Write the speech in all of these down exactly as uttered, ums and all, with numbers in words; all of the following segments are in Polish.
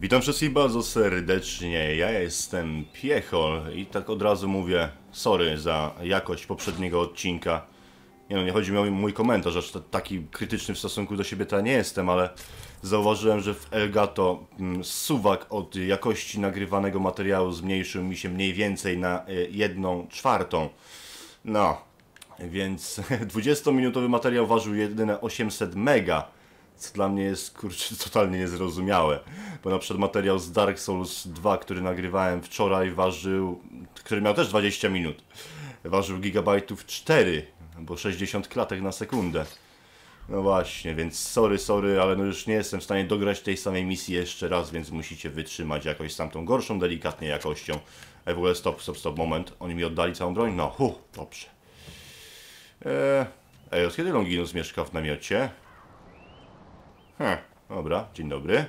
Witam wszystkich bardzo serdecznie, ja jestem Piechol i tak od razu mówię sorry za jakość poprzedniego odcinka. Nie no, nie chodzi mi o mój komentarz, aż taki krytyczny w stosunku do siebie to ja nie jestem, ale zauważyłem, że w Elgato mm, suwak od jakości nagrywanego materiału zmniejszył mi się mniej więcej na y, jedną czwartą. No, więc dwudziestominutowy materiał ważył jedyne osiemset mega. Co dla mnie jest, kurczę, totalnie niezrozumiałe. Bo na przykład materiał z Dark Souls dwa, który nagrywałem wczoraj, ważył, który miał też dwadzieścia minut, ważył gigabajtów cztery, bo sześćdziesiąt klatek na sekundę. No właśnie, więc sorry, sorry, ale no już nie jestem w stanie dograć tej samej misji jeszcze raz, więc musicie wytrzymać jakoś z tamtą gorszą delikatnie jakością. Ej, w ogóle stop, stop, stop, moment. Oni mi oddali całą broń? No, hu, dobrze. Eee, ej, od kiedy Longinus mieszka w namiocie? Hm, dobra, dzień dobry.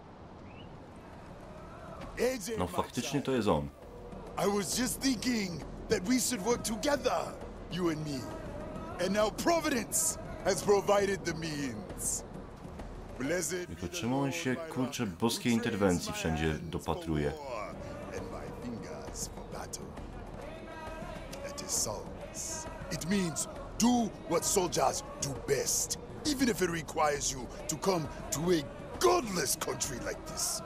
No faktycznie to jest on. I was just thinking that we should work together, you and me. And now Providence has provided the means. Blessed Tylko czemu on się, kurczę, boskiej interwencji wszędzie dopatruje? and my fingers for battle. That is souls. It means do what soldiers do best. Even if it requires you to come to a godless country like this.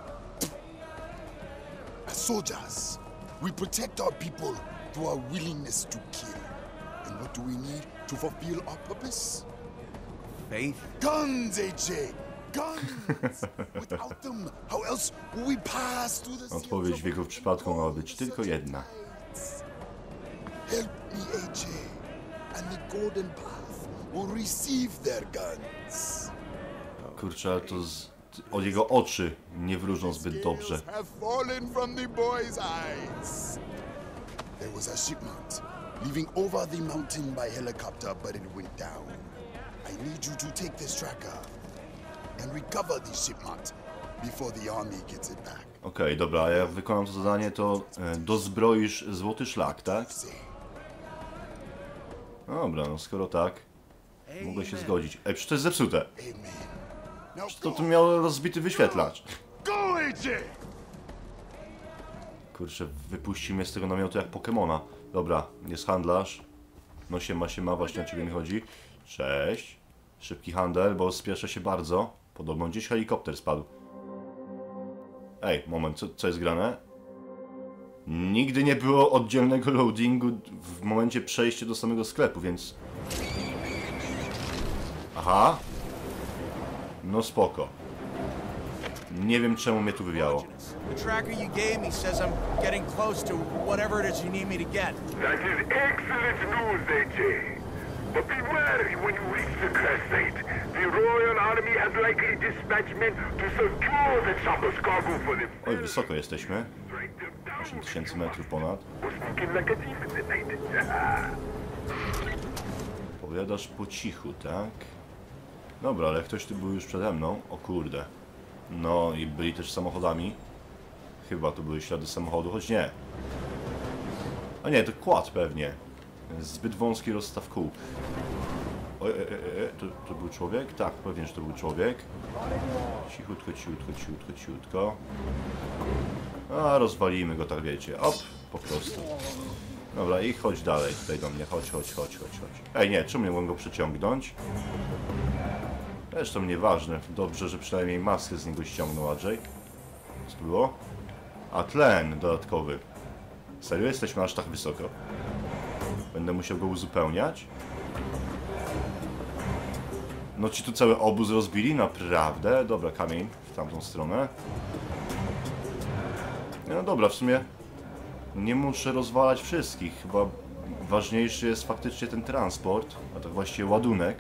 As soldiers, we protect our people through our willingness to kill. And what do we need to fulfill our purpose? Faith? Guns, A J! Guns! Without them, how else will we pass through the seas Odpowiedź of w jego przypadku ma być tylko jedna. Help me, A J, and the golden path will receive their guns. Kurczę, ale to z, od jego oczy nie wróżą zbyt dobrze. Scales have fallen from the boy's eyes. There was a shipment leaving over the mountain by helicopter, but it went down. I need you to take this tracker and recover the shipment before the army gets it back. Okej, okay, dobra, a jak wykonam to zadanie, to e, dozbroisz złoty szlak, tak? No dobra, no skoro tak, mogę się zgodzić. Ej, przecież to jest zepsute. Now To tu miał rozbity wyświetlacz. go, A J! Kurczę, wypuścił mnie z tego namiotu jak Pokemona. Dobra, jest handlarz. No siema, siema, właśnie o ciebie mi chodzi. Cześć. Szybki handel, bo spieszę się bardzo. Podobno gdzieś helikopter spadł. Ej, moment, co, co jest grane? Nigdy nie było oddzielnego loadingu w momencie przejścia do samego sklepu, więc... Aha. No spoko. Nie wiem czemu mnie tu wywiało. The tracker you gave me says I'm getting close to whatever it is you need me to get. That is excellent news, A J. But be wary when you reach the Crescent. The Royal Army has likely dispatched men to secure the chopper's cargo for them. Oj, wysoko jesteśmy. osiem tysięcy metrów ponad. Powiadasz po cichu, tak? Dobra, ale ktoś tu był już przede mną. O kurde. No i byli też samochodami. Chyba to były ślady samochodu, choć nie. A nie, to kład pewnie. Zbyt wąski rozstaw kół. Oj, e, e, e, to, to był człowiek? Tak, pewnie, że to był człowiek. Cichutko, cichutko, cichutko, cichutko. A, rozwalimy go, tak wiecie. Op, po prostu. Dobra, i chodź dalej tutaj do mnie. Chodź, chodź, chodź, chodź, chodź. Ej, nie, czemu nie mogę go przyciągnąć? Zresztą nieważne. Dobrze, że przynajmniej maskę z niego ściągnął Andrzej. Co to było? A, tlen dodatkowy. Serio? Jesteśmy aż tak wysoko? Będę musiał go uzupełniać? No ci tu cały obóz rozbili? Naprawdę? Dobra, kamień w tamtą stronę. No dobra, w sumie nie muszę rozwalać wszystkich. Chyba ważniejszy jest faktycznie ten transport, a tak właściwie ładunek.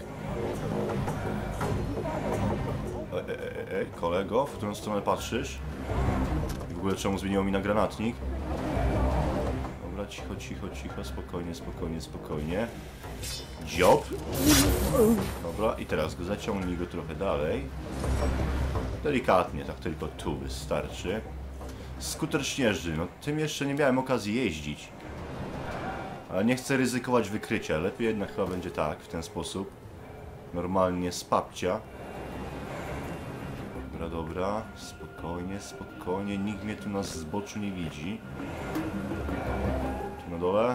E, e, e, kolego, w którą stronę patrzysz? W ogóle czemu zmieniło mi na granatnik? Dobra, cicho, cicho, cicho, spokojnie, spokojnie, spokojnie. Dziób. Dobra, i teraz go zaciągnij go trochę dalej. Delikatnie, tak tylko tu wystarczy. Skuter śnieżny, no tym jeszcze nie miałem okazji jeździć. Ale nie chcę ryzykować wykrycia, lepiej jednak chyba będzie tak, w ten sposób. Normalnie z papcia. Dobra, dobra. Spokojnie, spokojnie. Nikt mnie tu na zboczu nie widzi. Tu na dole.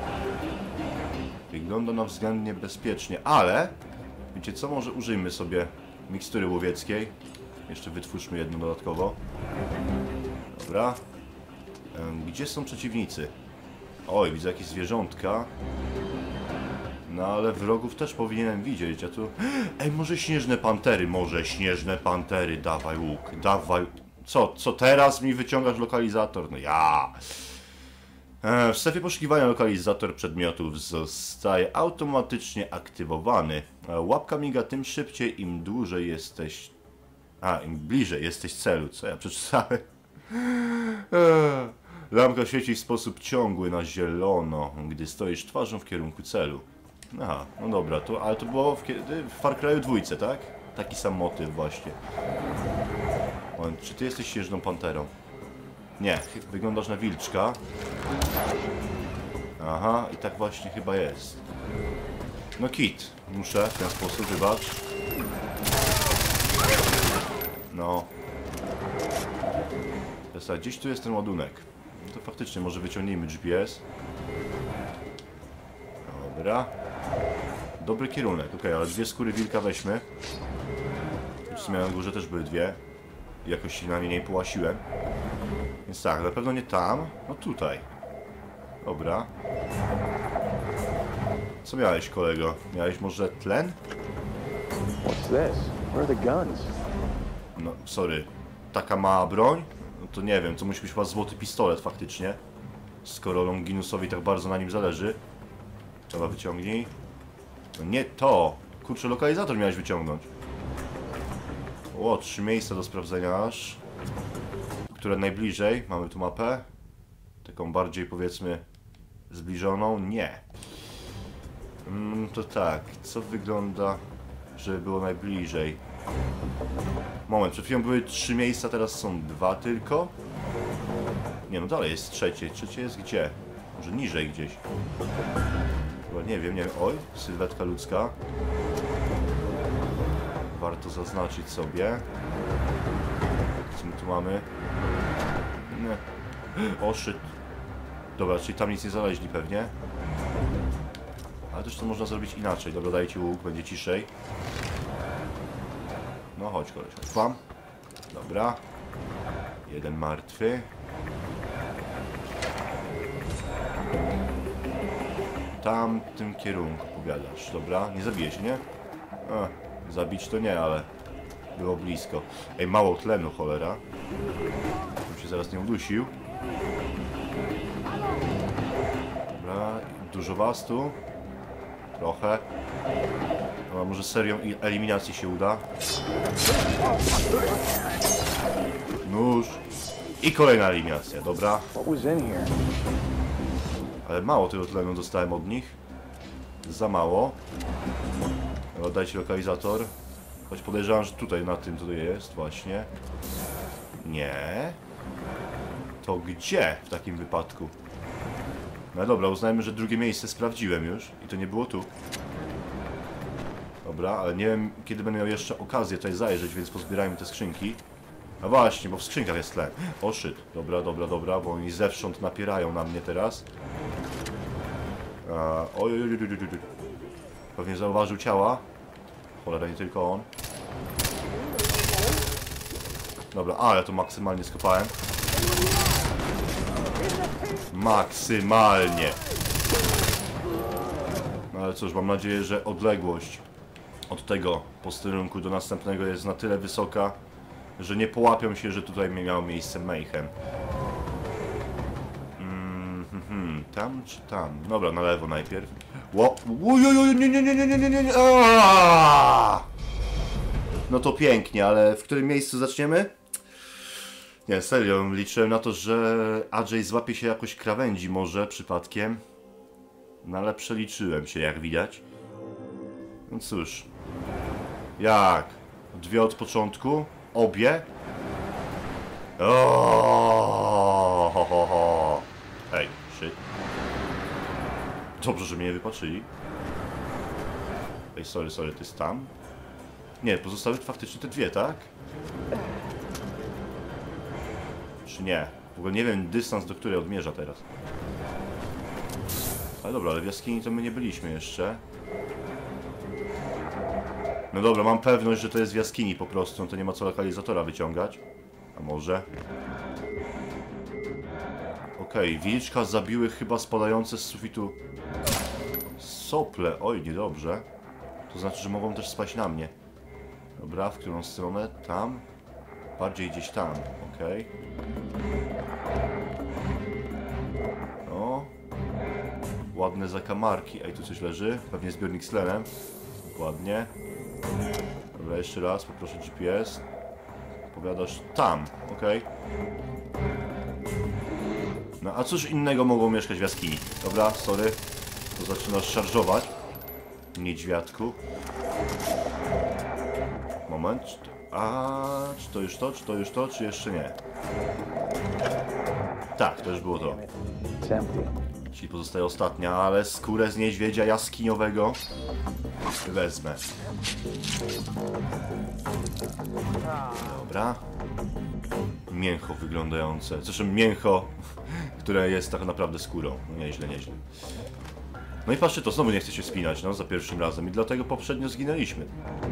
Wygląda na względnie bezpiecznie, ale... Wiecie co? Może użyjmy sobie mikstury łowieckiej. Jeszcze wytwórzmy jedną dodatkowo. Dobra. Gdzie są przeciwnicy? Oj, widzę jakieś zwierzątka. No ale wrogów też powinienem widzieć, a tu... Ej, może śnieżne pantery, może śnieżne pantery, dawaj łuk, dawaj... Co, co teraz mi wyciągasz lokalizator? No ja... W strefie poszukiwania lokalizator przedmiotów zostaje automatycznie aktywowany. Łapka miga tym szybciej, im dłużej jesteś... A, im bliżej jesteś celu. Co ja przeczytałem? Lampka świeci w sposób ciągły na zielono, gdy stoisz twarzą w kierunku celu. Aha, no dobra, to, ale to było w, kiedy? W Far Cry'u dwójce, tak? Taki sam motyw właśnie. O, czy ty jesteś śnieżną panterą? Nie, wyglądasz na wilczka. Aha, i tak właśnie chyba jest. No kit, muszę w ten sposób, wybacz. No. Teraz gdzieś tu jest ten ładunek. To faktycznie może wyciągnijmy G P S. Dobra. Dobry kierunek, ok, ale dwie skóry wilka weźmy. W sumie na górze też były dwie. Jakoś się na nie nie połasiłem. Więc tak, na pewno nie tam, no tutaj. Dobra. Co miałeś, kolego? Miałeś może tlen? What's this? Where are the guns? No, sorry. Taka mała broń? No to nie wiem, to musi być chyba złoty pistolet faktycznie. Skoro Longinusowi tak bardzo na nim zależy. Trzeba wyciągnij. No nie to! Kurczę, lokalizator miałeś wyciągnąć. O, trzy miejsca do sprawdzenia aż. Które najbliżej? Mamy tu mapę. Taką bardziej, powiedzmy, zbliżoną? Nie. Mm, to tak, co wygląda, żeby było najbliżej? Moment, przed chwilą były trzy miejsca, teraz są dwa tylko? Nie, no dalej jest trzecie. Trzecie jest gdzie? Może niżej gdzieś. Chyba nie wiem, nie wiem. Oj, sylwetka ludzka. Warto zaznaczyć sobie. Co my tu mamy? Nie. O, shit. Dobra, czyli tam nic nie znaleźli pewnie. Ale też to można zrobić inaczej. Dobra, dajcie łuk, będzie ciszej. No chodź, koleś, chodź. Pam. Dobra. Jeden martwy. Tam w tym kierunku powiadasz. Dobra, nie zabiję się, nie? A, zabić to nie, ale było blisko. Ej, mało tlenu, cholera. Bym się zaraz nie udusił. Dobra, dużo was tu. Trochę. No, może serią eliminacji się uda. Nóż. I kolejna eliminacja, dobra. What was in here? Ale mało tego tlenu dostałem od nich. Za mało. Oddajcie lokalizator. Choć podejrzewam, że tutaj na tym tutaj jest właśnie. Nie. To gdzie w takim wypadku? No dobra, uznajmy, że drugie miejsce sprawdziłem już. I to nie było tu. Dobra, ale nie wiem, kiedy będę miał jeszcze okazję tutaj zajrzeć, więc pozbierajmy te skrzynki. No właśnie, bo w skrzynkach jest tlen. O shit. Dobra, dobra, dobra, bo oni zewsząd napierają na mnie teraz. A, oj, oj, oj, oj, oj. Pewnie zauważył ciała. Cholera, nie tylko on. Dobra, ale to maksymalnie skopałem. Maksymalnie. No ale cóż, mam nadzieję, że odległość od tego posterunku do następnego jest na tyle wysoka, że nie połapią się, że tutaj miało miejsce mayhem. Mm, hmm, hmm, tam czy tam? Dobra, na lewo najpierw. Ło, ujojoj, nie, nie, nie, nie, nie, nie, nie, nie. No to pięknie, ale w którym miejscu zaczniemy? Nie, serio, liczyłem na to, że Andrzej złapie się jakoś krawędzi może przypadkiem. No ale przeliczyłem się, jak widać. No cóż. Jak? Dwie od początku? Obie? O, ho, ho, ho. Hej, shit. Dobrze, że mnie nie wypatrzyli. Ej, sorry, sorry, to jest tam? Nie, pozostały faktycznie te dwie, tak? czy nie. W ogóle nie wiem dystans, do której odmierza teraz. Ale dobra, ale w jaskini to my nie byliśmy jeszcze. No dobra, mam pewność, że to jest w jaskini po prostu, no to nie ma co lokalizatora wyciągać. A może? Okej, okay, wilczka zabiły chyba spadające z sufitu sople. Oj, niedobrze. To znaczy, że mogą też spaść na mnie. Dobra, w którą stronę? Tam? Bardziej gdzieś tam, okej. Okay. O. Ładne zakamarki. Ej, tu coś leży. Pewnie zbiornik z tlenem. Ładnie. Dobra, jeszcze raz, poproszę G P S. Powiadasz tam, okej. Okay. No a cóż innego mogą mieszkać w jaskini? Dobra, sorry. To zaczynasz szarżować. Niedźwiadku. Moment. A czy to już to, czy to już to, czy jeszcze nie? Tak, to już było to. Czyli pozostaje ostatnia, ale skórę z niedźwiedzia jaskiniowego wezmę. Dobra. Mięcho wyglądające. Zresztą mięcho, które jest tak naprawdę skórą. No nieźle, nieźle. No i patrzcie, to znowu nie chce się spinać, no, za pierwszym razem. I dlatego poprzednio zginęliśmy.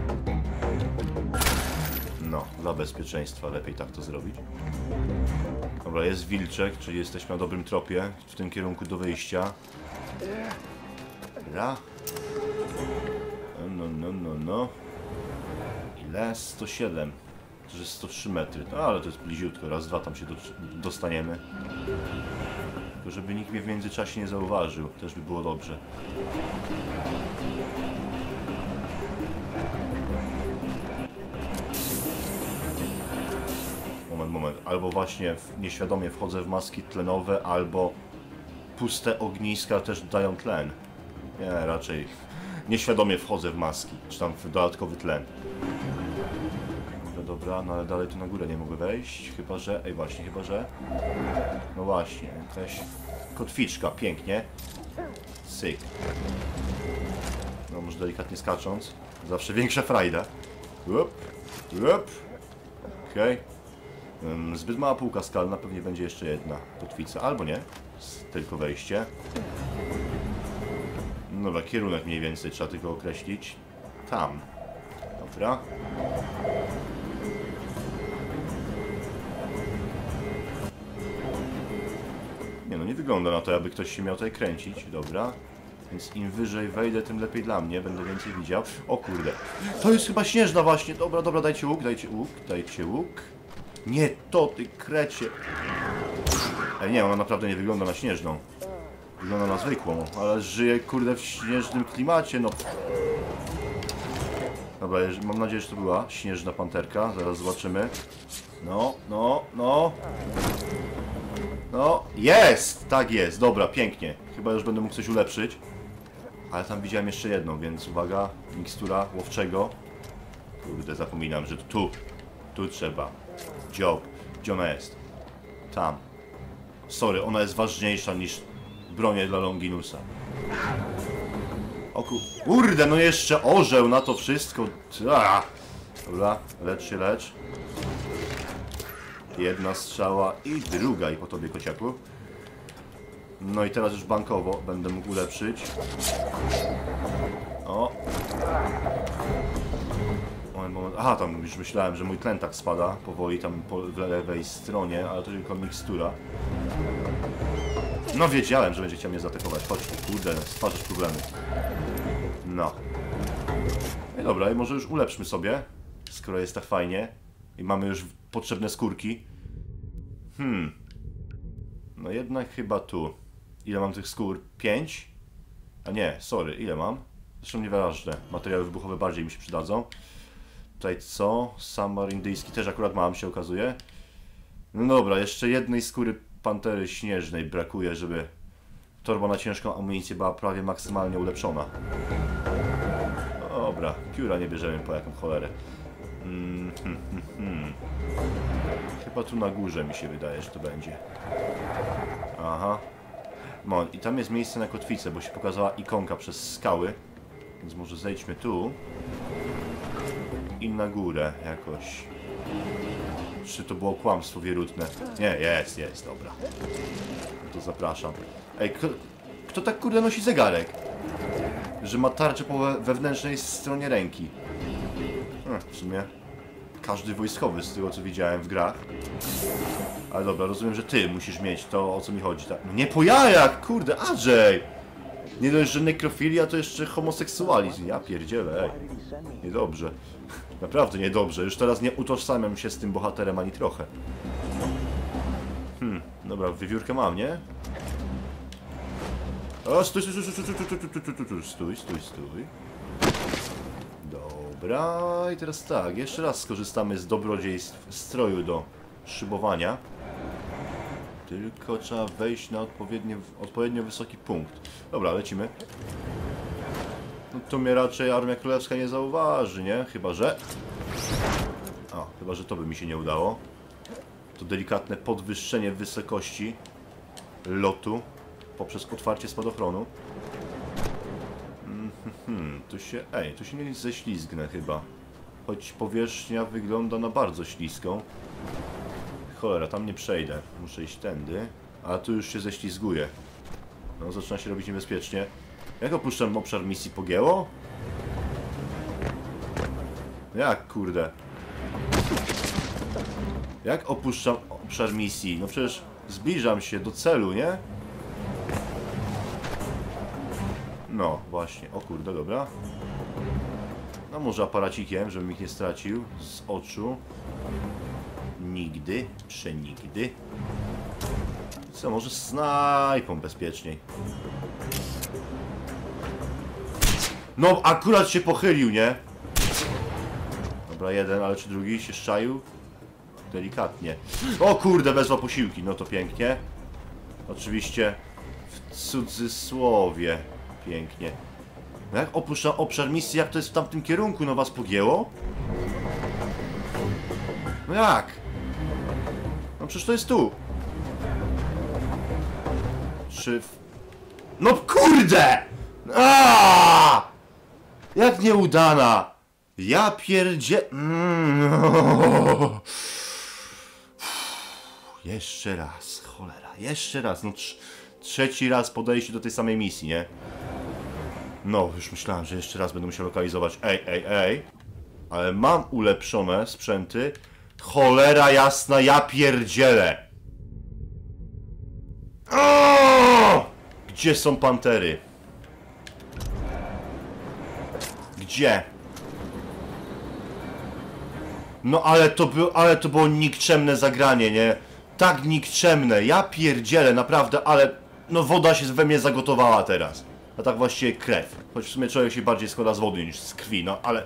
No, dla bezpieczeństwa lepiej tak to zrobić. Dobra, jest wilczek, czyli jesteśmy na dobrym tropie. W tym kierunku do wyjścia. Dobra. No, no, no, no. Ile? sto siedem. To jest sto trzy metry. No, ale to jest bliziutko. Raz, dwa tam się do, dostaniemy. Tylko żeby nikt mnie w międzyczasie nie zauważył. Też by było dobrze. Moment, moment. Albo właśnie nieświadomie wchodzę w maski tlenowe, albo puste ogniska też dają tlen. Nie, raczej nieświadomie wchodzę w maski, czy tam w dodatkowy tlen. Dobra, dobra, no ale dalej tu na górę nie mogę wejść, chyba że... Ej, właśnie, chyba że... No właśnie, jakaś kotwiczka, pięknie. Syk. No może delikatnie skacząc. Zawsze większa frajda. Up, up. Okej. Okay. Zbyt mała półka skalna, pewnie będzie jeszcze jedna kotwica, albo nie. Tylko wejście. Dobra, kierunek mniej więcej trzeba tylko określić. Tam. Dobra. Nie no, nie wygląda na to, aby ktoś się miał tutaj kręcić. Dobra. Więc im wyżej wejdę, tym lepiej dla mnie. Będę więcej widział. O kurde. To jest chyba śnieżna właśnie. Dobra, dobra, dajcie łuk, dajcie łuk, dajcie łuk. Nie to, ty krecie. Ej, nie, ona naprawdę nie wygląda na śnieżną. Wygląda na zwykłą, ale żyje, kurde, w śnieżnym klimacie, no. Dobra, mam nadzieję, że to była śnieżna panterka. Zaraz zobaczymy. No, no, no. No, jest! Tak jest, dobra, pięknie. Chyba już będę mógł coś ulepszyć. Ale tam widziałem jeszcze jedną, więc uwaga, mikstura łowczego. Kurde, zapominam, że tu, tu trzeba. Dziob, gdzie ona jest? Tam. Sorry, ona jest ważniejsza niż bronie dla Longinusa. O kurde, no jeszcze orzeł na to wszystko. Aaaa. Dobra, lecz się, lecz. Jedna strzała i druga i po tobie, kociaku. No i teraz już bankowo będę mógł ulepszyć. O. Moment, moment. Aha, tam już myślałem, że mój tlen tak spada powoli tam po lewej stronie, ale to tylko mikstura. No wiedziałem, że będzie chciał mnie zaatakować. Chodź, kurde, stwarzasz problemy. No. No i dobra, i może już ulepszmy sobie, skoro jest tak fajnie. I mamy już potrzebne skórki. Hmm. No jednak chyba tu. Ile mam tych skór? Pięć? A nie, sorry, ile mam? Zresztą nieważne. Materiały wybuchowe bardziej mi się przydadzą. Tutaj co? Samar indyjski też akurat mam, się okazuje. No dobra, jeszcze jednej skóry pantery śnieżnej brakuje, żeby torba na ciężką amunicję była prawie maksymalnie ulepszona. Dobra, pióra nie bierzemy po jaką cholerę. Mm, hmm, hmm, hmm. Chyba tu na górze mi się wydaje, że to będzie. Aha. No i tam jest miejsce na kotwicę, bo się pokazała ikonka przez skały. Więc może zejdźmy tu. I na górę jakoś. Czy to było kłamstwo wierutne? Nie, jest, jest, dobra. No to zapraszam. Ej, kto, kto tak kurde nosi zegarek? Że ma tarczę po we wewnętrznej stronie ręki. Hm, w sumie każdy wojskowy z tego co widziałem w grach. Ale dobra, rozumiem, że ty musisz mieć to, o co mi chodzi, tak? No nie po jajach, kurde, Andrzej! Nie dość, że nekrofilia, to jeszcze homoseksualizm. Ja pierdzielę, ej. Niedobrze. Naprawdę niedobrze. Już teraz nie utożsamiam się z tym bohaterem ani trochę. Hmm, dobra, wiewiórkę mam, nie? O, stój, stój, stój, stój, stój, stój, stój, stój, stój, stój, stój. Dobra, i teraz tak, jeszcze raz skorzystamy z dobrodziejstw stroju do szybowania. Tylko trzeba wejść na odpowiednio, odpowiednio wysoki punkt. Dobra, lecimy. No to mnie raczej Armia Królewska nie zauważy, nie? Chyba że... O, chyba że to by mi się nie udało. To delikatne podwyższenie wysokości lotu poprzez otwarcie spadochronu. Mm, hmm, tu się... Ej, tu się nie ześlizgnę chyba. Choć powierzchnia wygląda na bardzo śliską. Cholera, tam nie przejdę. Muszę iść tędy. A tu już się ześlizguję. No, zaczyna się robić niebezpiecznie. Jak opuszczam obszar misji, pogięło? Jak, kurde? Jak opuszczam obszar misji? No przecież zbliżam się do celu, nie? No, właśnie. O kurde, dobra. No może aparacikiem, żebym ich nie stracił z oczu. Nigdy, przenigdy. Co, może snajpą bezpieczniej. No, akurat się pochylił, nie? Dobra, jeden, ale czy drugi się szczaił? Delikatnie. O kurde, wezwał posiłki, no to pięknie. Oczywiście w cudzysłowie. Pięknie. No jak opuszczam obszar misji, jak to jest w tamtym kierunku? No was pogięło? No jak? No przecież to jest tu. Czy... W... No kurde! Aaaa! Jak nieudana! Ja pierdzie... Mm. Jeszcze raz, cholera, jeszcze raz. No trz... trzeci raz podejście do tej samej misji, nie? No, już myślałem, że jeszcze raz będę musiał lokalizować. Ej, ej, ej. Ale mam ulepszone sprzęty. Cholera jasna, ja pierdzielę. O! Gdzie są pantery? Gdzie? No ale to było, ale to było nikczemne zagranie, nie? Tak nikczemne, ja pierdzielę, naprawdę, ale... No woda się we mnie zagotowała teraz. A tak właściwie krew. Choć w sumie człowiek się bardziej składa z wody niż z krwi, no ale...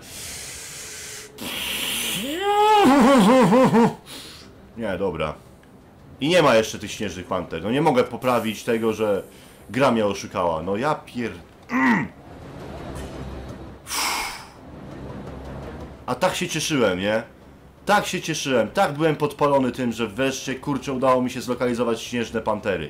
Nie, dobra. I nie ma jeszcze tych śnieżnych panter. No nie mogę poprawić tego, że gra mnie oszukała. No ja pier... A tak się cieszyłem, nie? Tak się cieszyłem. Tak byłem podpalony tym, że wreszcie, kurczę, udało mi się zlokalizować śnieżne pantery.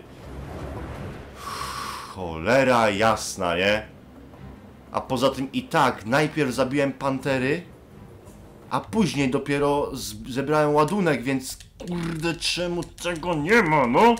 Cholera jasna, nie? A poza tym i tak, najpierw zabiłem pantery, a później dopiero zebrałem ładunek, więc kurde, czemu tego nie ma, no?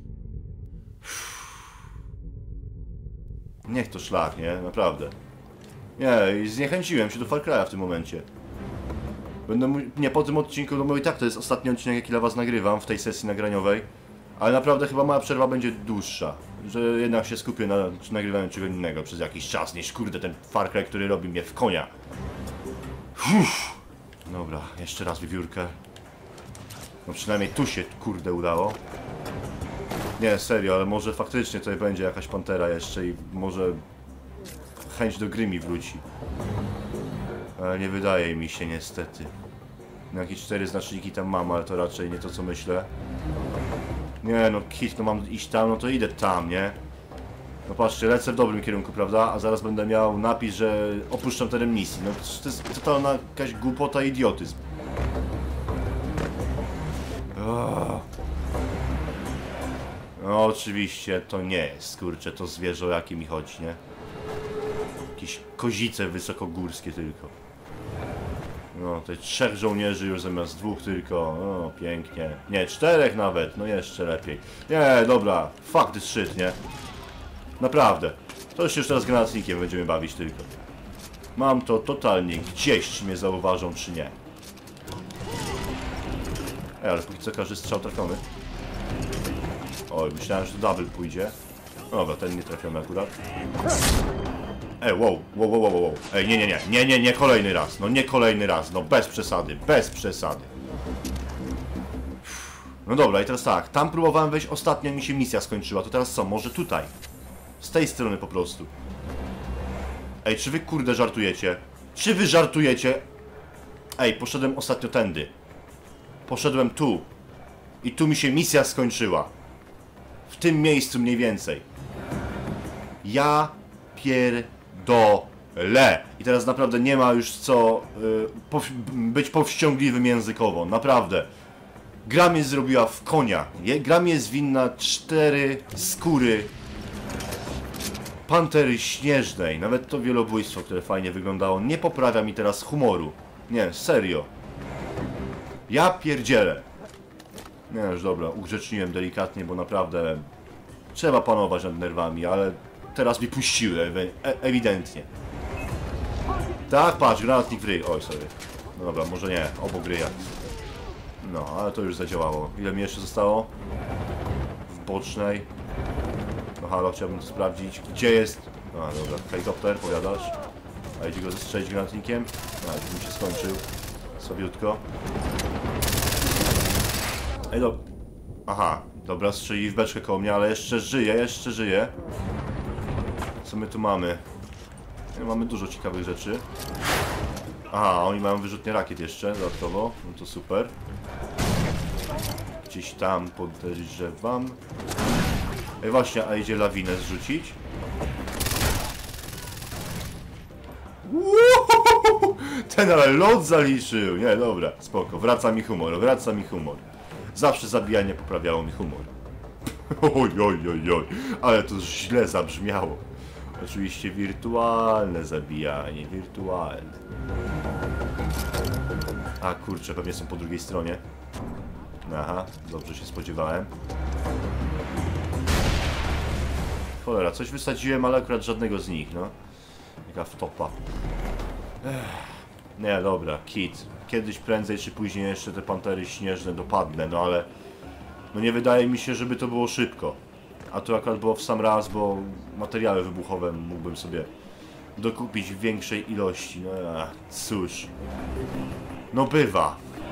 Niech to szlak, nie? Naprawdę. Nie, i zniechęciłem się do Far Cry'a w tym momencie. Będę mu... Nie, po tym odcinku, no bo i tak to jest ostatni odcinek, jaki dla was nagrywam w tej sesji nagraniowej. Ale naprawdę chyba moja przerwa będzie dłuższa. Że jednak się skupię na nagrywaniu czego innego przez jakiś czas, niż kurde ten Far Cry, który robi mnie w konia. Uff. Dobra, jeszcze raz wiewiórkę. No przynajmniej tu się kurde udało. Nie, serio, ale może faktycznie tutaj będzie jakaś pantera jeszcze i może chęć do gry mi wróci. Ale nie wydaje mi się niestety. No jakieś cztery znaczniki tam mam, ale to raczej nie to co myślę. Nie no, kit, no mam iść tam, no to idę tam, nie? No patrzcie, lecę w dobrym kierunku, prawda? A zaraz będę miał napis, że opuszczam teren misji. No to jest totalna jakaś głupota i idiotyzm. Oh. No oczywiście to nie jest, kurczę, to zwierzę, o jakie mi chodzi, nie? Jakieś kozice wysokogórskie tylko. No, tutaj trzech żołnierzy już zamiast dwóch tylko. O, pięknie. Nie, czterech nawet. No jeszcze lepiej. Nie, dobra. Fuck this shit, nie? Naprawdę. To już się już teraz granatnikiem będziemy bawić tylko. Mam to totalnie gdzieś, czy mnie zauważą, czy nie. Ej, ale póki co każdy strzał trafiony. Oj, myślałem, że to double pójdzie. Dobra, ten nie trafiony akurat. Ej, wow, wow, wow, wow, wow. Ej, nie, nie, nie, nie, nie, nie, kolejny raz. No nie kolejny raz, no bez przesady, bez przesady. No dobra, i teraz tak, tam próbowałem wejść ostatnio, mi się misja skończyła, to teraz co, może tutaj? Z tej strony po prostu. Ej, czy wy kurde żartujecie? Czy wy żartujecie? Ej, poszedłem ostatnio tędy. Poszedłem tu. I tu mi się misja skończyła. W tym miejscu mniej więcej. Ja pierdolę. I teraz naprawdę nie ma już co y, pow być powściągliwym językowo. Naprawdę. Gra mnie zrobiła w konia. Je, gra mnie jest winna cztery skóry pantery śnieżnej. Nawet to wielobójstwo, które fajnie wyglądało, nie poprawia mi teraz humoru. Nie, serio. Ja pierdzielę. Nie, już dobra, ugrzeczniłem delikatnie, bo naprawdę trzeba panować nad nerwami, ale teraz mi puściły, e ewidentnie. Tak, patrz, granatnik w ryj. Oj, sorry. No dobra, może nie, obok ryja. No, ale to już zadziałało. Ile mi jeszcze zostało? W bocznej. No halo, chciałbym to sprawdzić. Gdzie jest? A, dobra, helikopter, powiadasz? A idzie go zestrzelić granatnikiem? A, już mi się skończył. Słabiutko. Ej, do... Aha, dobra, strzeli w beczkę koło mnie, ale jeszcze żyje, jeszcze żyje. Co my tu mamy? Mamy dużo ciekawych rzeczy. Aha, oni mają wyrzutnie rakiet jeszcze, dodatkowo. No to super. Gdzieś tam podejrzewam. Ej, właśnie, a idzie lawinę zrzucić? Uuuu, ten ale lot zaliczył. Nie, dobra, spoko. Wraca mi humor, wraca mi humor. Zawsze zabijanie poprawiało mi humor. Oj, oj, oj, oj. Ale to źle zabrzmiało. Oczywiście wirtualne zabijanie, wirtualne. A kurczę, pewnie są po drugiej stronie. Aha, dobrze się spodziewałem. Cholera, coś wysadziłem, ale akurat żadnego z nich, no. Jaka wtopa. Ech. Nie, dobra, kit. Kiedyś prędzej czy później jeszcze te pantery śnieżne dopadnę, no ale... No nie wydaje mi się, żeby to było szybko. A to akurat było w sam raz, bo materiały wybuchowe mógłbym sobie dokupić w większej ilości. No ja, cóż. No bywa.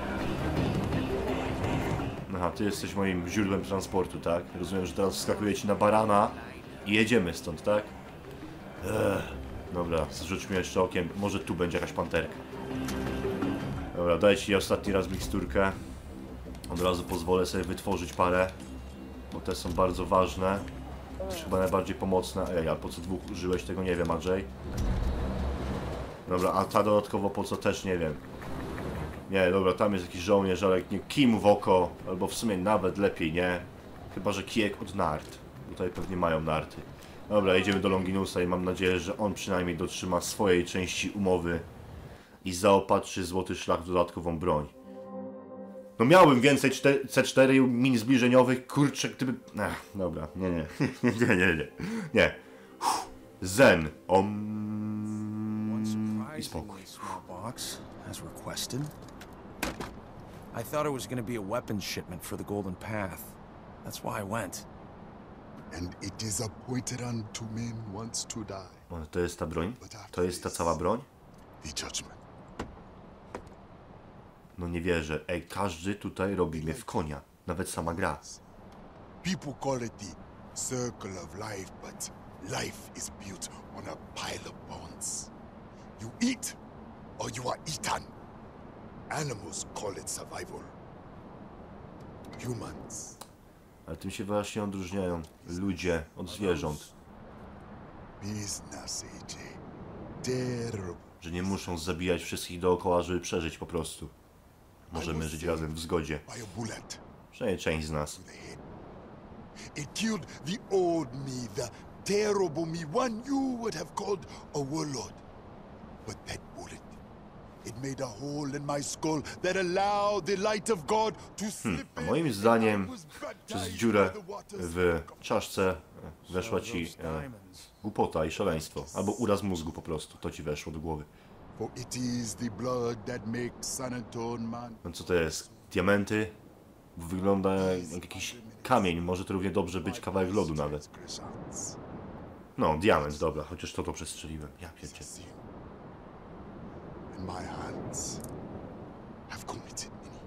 Aha, ty jesteś moim źródłem transportu, tak? Rozumiem, że teraz wskakujecie na barana i jedziemy stąd, tak? Ech. Dobra, zrzućmy jeszcze okiem. Może tu będzie jakaś panterka. Dobra, dajcie jej ostatni raz miksturkę. Od razu pozwolę sobie wytworzyć parę, bo te są bardzo ważne. To jest chyba najbardziej pomocne. Ej, a po co dwóch użyłeś, tego nie wiem, Andrzej. Dobra, a ta dodatkowo po co też nie wiem. Nie, dobra, tam jest jakiś żołnierz, ale nie kim w oko, albo w sumie nawet lepiej, nie? Chyba że kijek od nart. Tutaj pewnie mają narty. Dobra, jedziemy do Longinusa i mam nadzieję, że on przynajmniej dotrzyma swojej części umowy i zaopatrzy złoty szlak w dodatkową broń. No miałbym więcej C cztery min zbliżeniowych, kurczę, gdyby... Ech, dobra, nie, nie, nie, nie, nie, nie, nie. Zen, om... i spokój. I thought it was going to be a weapons shipment for the Golden Path. That's why I went. And it is appointed unto men once to die. O, to jest ta broń? To jest ta cała broń? The judgment. No nie wierzę. Ej, każdy tutaj robi mnie w konia. Nawet sama gra. People call it the circle of life, but life is built on a pile of bonds. You eat, or you are eaten. Animals call it survival. Humans. Ale tym się właśnie odróżniają ludzie od zwierząt. Business, A J. Terrible. Że nie muszą zabijać wszystkich dookoła, żeby przeżyć po prostu. Możemy żyć razem w zgodzie. By a bullet. Przynajmniej część z nas. It killed the old me, the terrible me, one you would have called a warlord. But that bullet, It made a hole in my skull that allowed the light of God to slip A in. moim zdaniem przez dziurę w czaszce weszła ci e, głupota i szaleństwo. Albo uraz mózgu po prostu. To ci weszło do głowy. For it is the blood that makes San Antone man. No co to jest? Diamenty? Wygląda jak jakiś kamień. Może to równie dobrze być kawałek lodu nawet. No, diament, dobra. Chociaż to to przestrzeliłem. Ja pierdzie. And my hands have committed many.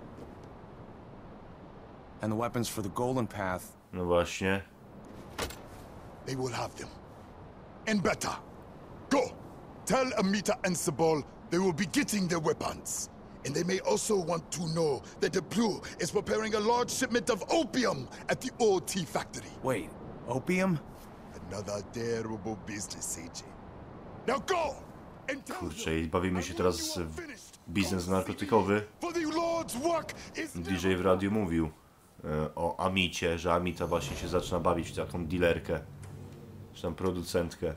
And the weapons for the Golden Path. No właśnie. They will have them. And better. Go! Tell Amita and Sabal they will be getting their weapons. And they may also want to know that the Blue is preparing a large shipment of opium at the O T factory. Wait, opium? Another terrible business, C J. Now go! And tell Kurczę, them i bawimy się I teraz want you w finished. biznes narkotykowy. For the Lord's work is D J w radiu mówił e, o Amicie, że Amita właśnie się zaczyna bawić w taką dealerkę. Czy tam producentkę.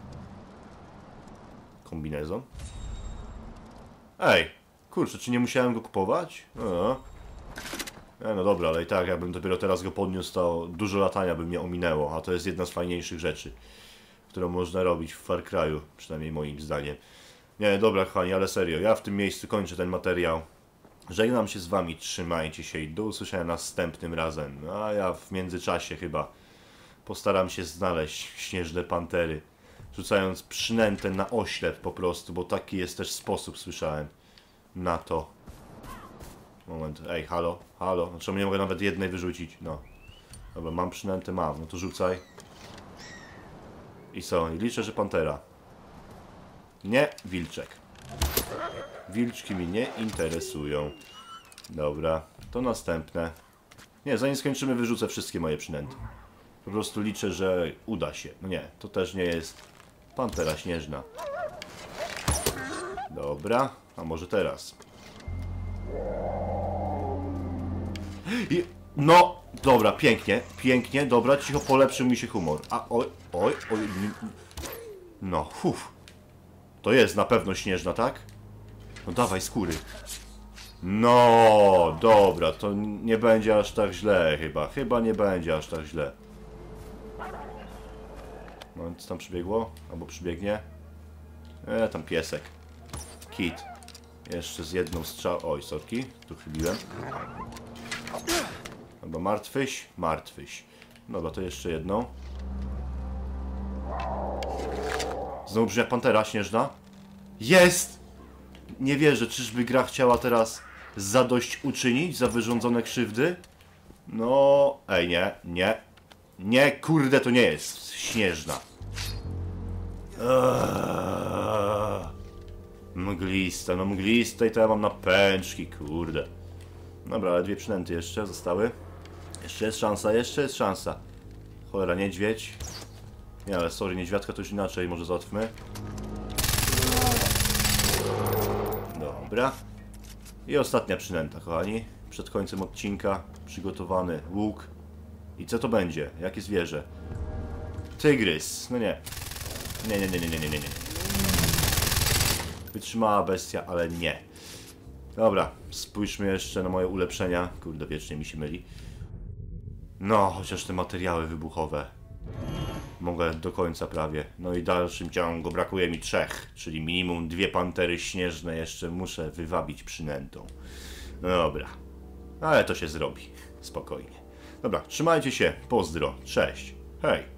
Kombinezon? Ej! Kurczę, czy nie musiałem go kupować? No. E, no dobra, ale i tak, jakbym dopiero teraz go podniósł, to dużo latania by mnie ominęło, a to jest jedna z fajniejszych rzeczy, którą można robić w Far Cry'u, przynajmniej moim zdaniem. Nie, dobra kochani, ale serio, ja w tym miejscu kończę ten materiał. Żegnam się z wami, trzymajcie się i do usłyszenia następnym razem. A ja w międzyczasie chyba postaram się znaleźć śnieżne pantery, rzucając przynętę na oślep po prostu, bo taki jest też sposób, słyszałem, na to. Moment, ej, halo, halo, no czemu nie mogę nawet jednej wyrzucić? No, dobra, mam przynętę, mam, no to rzucaj. I co, i liczę, że pantera. Nie, wilczek. Wilczki mi nie interesują. Dobra, to następne. Nie, zanim skończymy, wyrzucę wszystkie moje przynęty. Po prostu liczę, że uda się. No nie, to też nie jest pantera śnieżna. Dobra, a może teraz. I, no, dobra, pięknie, pięknie, dobra, cicho, polepszył mi się humor. A, oj, oj, oj, no, huf. To jest na pewno śnieżna, tak? No dawaj, skóry. No, dobra, to nie będzie aż tak źle chyba. Chyba nie będzie aż tak źle. No, co tam przybiegło? Albo przybiegnie? E, tam piesek. Kit. Jeszcze z jedną strzał... Oj, sorki, tu chybiłem. Albo martwyś? Martwyś. Dobra, to jeszcze jedną. Znowu brzmi jak pantera śnieżna. Jest! Nie wierzę, czyżby gra chciała teraz zadośćuczynić za wyrządzone krzywdy? No... Ej, nie, nie. Nie, kurde, to nie jest śnieżna. Eee, mglista, no mglista i to ja mam na pęczki, kurde. Dobra, ale dwie przynęty jeszcze zostały. Jeszcze jest szansa, jeszcze jest szansa. Cholera, niedźwiedź. Nie, ale sorry, niedźwiadka to już inaczej, może załatwmy. Dobra. I ostatnia przynęta, kochani. Przed końcem odcinka przygotowany łuk. I co to będzie? Jakie zwierzę? Tygrys. No nie. Nie, nie, nie, nie, nie, nie, nie. Wytrzymała bestia, ale nie. Dobra, spójrzmy jeszcze na moje ulepszenia. Kurde, wiecznie mi się myli. No, chociaż te materiały wybuchowe mogę do końca prawie. No i w dalszym ciągu brakuje mi trzech, czyli minimum dwie pantery śnieżne jeszcze muszę wywabić przynętą. No dobra, ale to się zrobi. Spokojnie. Dobra, trzymajcie się, pozdro, cześć, hej!